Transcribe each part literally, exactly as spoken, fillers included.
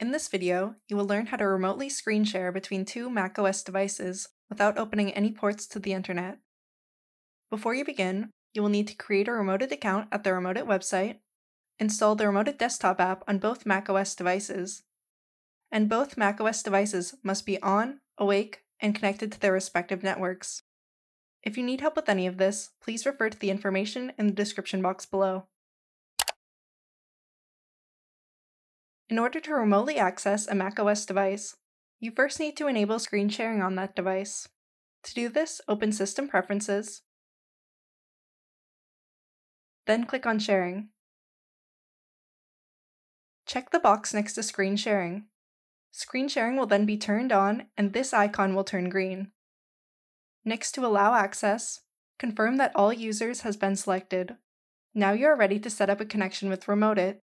In this video, you will learn how to remotely screen share between two macOS devices without opening any ports to the internet. Before you begin, you will need to create a remote.it account at the remote.it website, install the remote.it desktop app on both macOS devices, and both macOS devices must be on, awake, and connected to their respective networks. If you need help with any of this, please refer to the information in the description box below. In order to remotely access a macOS device, you first need to enable screen sharing on that device. To do this, open System Preferences, then click on Sharing. Check the box next to Screen Sharing. Screen sharing will then be turned on, and this icon will turn green. Next to Allow Access, confirm that all users has been selected. Now you are ready to set up a connection with remote.it.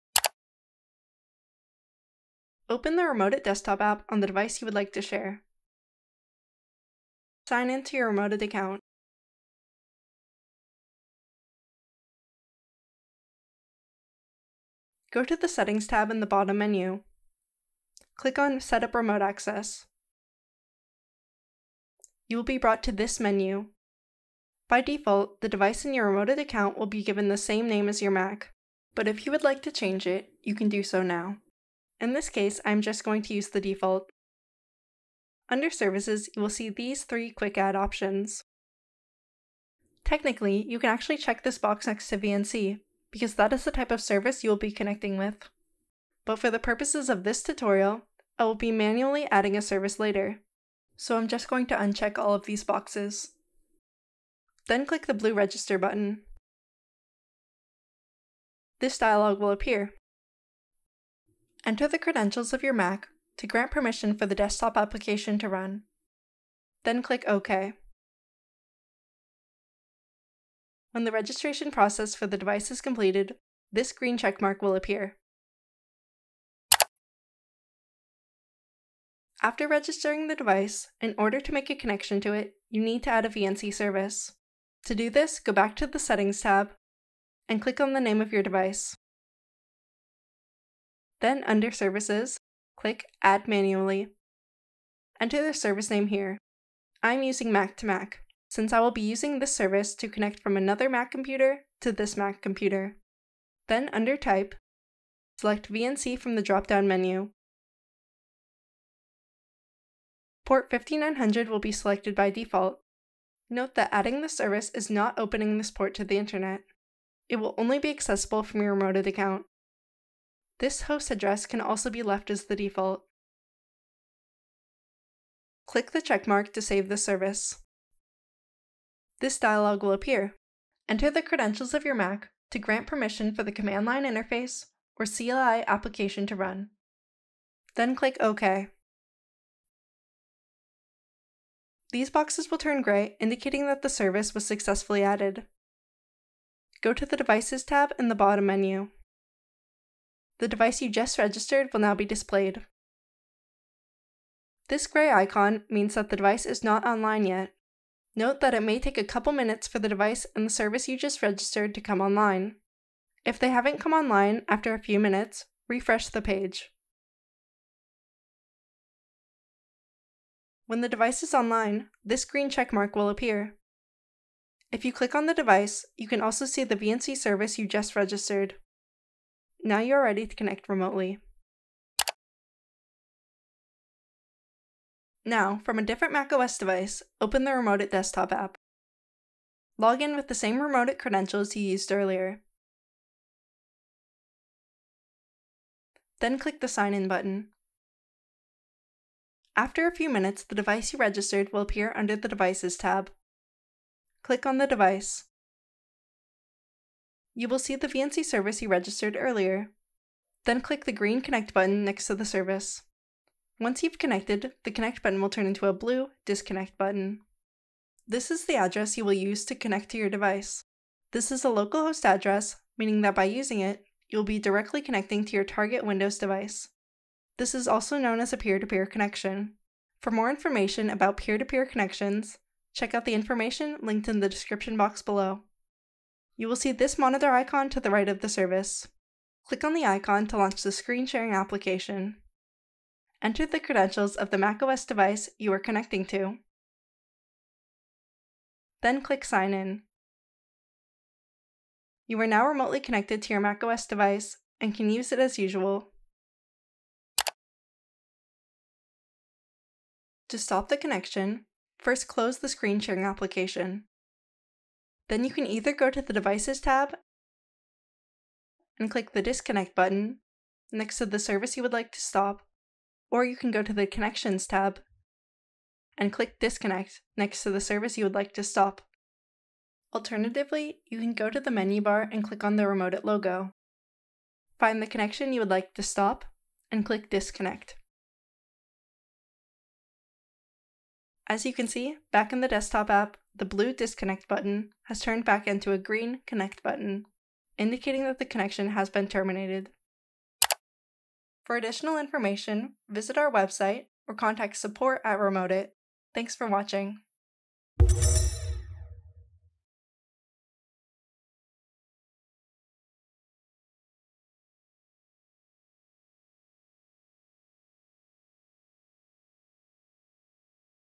Open the remote.it desktop app on the device you would like to share. Sign in to your remote.it account. Go to the Settings tab in the bottom menu. Click on Set up Remote Access. You will be brought to this menu. By default, the device in your remote.it account will be given the same name as your Mac, but if you would like to change it, you can do so now. In this case, I'm just going to use the default. Under Services, you will see these three Quick Add options. Technically, you can actually check this box next to V N C, because that is the type of service you will be connecting with. But for the purposes of this tutorial, I will be manually adding a service later, so I'm just going to uncheck all of these boxes. Then click the blue Register button. This dialog will appear. Enter the credentials of your Mac to grant permission for the desktop application to run. Then click OK. When the registration process for the device is completed, this green checkmark will appear. After registering the device, in order to make a connection to it, you need to add a V N C service. To do this, go back to the Settings tab and click on the name of your device. Then under Services, click Add Manually. Enter the service name here. I'm using Mac to Mac, since I will be using this service to connect from another Mac computer to this Mac computer. Then under Type, select V N C from the drop-down menu. Port fifty-nine hundred will be selected by default. Note that adding the service is not opening this port to the internet. It will only be accessible from your remote.it account. This host address can also be left as the default. Click the checkmark to save the service. This dialog will appear. Enter the credentials of your Mac to grant permission for the command line interface or C L I application to run. Then click OK. These boxes will turn gray, indicating that the service was successfully added. Go to the Devices tab in the bottom menu. The device you just registered will now be displayed. This gray icon means that the device is not online yet. Note that it may take a couple minutes for the device and the service you just registered to come online. If they haven't come online after a few minutes, refresh the page. When the device is online, this green checkmark will appear. If you click on the device, you can also see the V N C service you just registered. Now you are ready to connect remotely. Now, from a different macOS device, open the remote.it desktop app. Log in with the same remote.it credentials you used earlier. Then click the Sign In button. After a few minutes, the device you registered will appear under the Devices tab. Click on the device. You will see the V N C service you registered earlier. Then click the green Connect button next to the service. Once you've connected, the Connect button will turn into a blue Disconnect button. This is the address you will use to connect to your device. This is a localhost address, meaning that by using it, you will be directly connecting to your target Windows device. This is also known as a peer-to-peer connection. For more information about peer-to-peer connections, check out the information linked in the description box below. You will see this monitor icon to the right of the service. Click on the icon to launch the screen sharing application. Enter the credentials of the macOS device you are connecting to. Then click Sign In. You are now remotely connected to your macOS device and can use it as usual. To stop the connection, first close the screen sharing application. Then you can either go to the Devices tab and click the Disconnect button next to the service you would like to stop, or you can go to the Connections tab and click Disconnect next to the service you would like to stop. Alternatively, you can go to the menu bar and click on the remote dot it logo. Find the connection you would like to stop and click Disconnect. As you can see, back in the desktop app, the blue Disconnect button has turned back into a green Connect button, indicating that the connection has been terminated. For additional information, visit our website or contact support at remote dot it. Thanks for watching.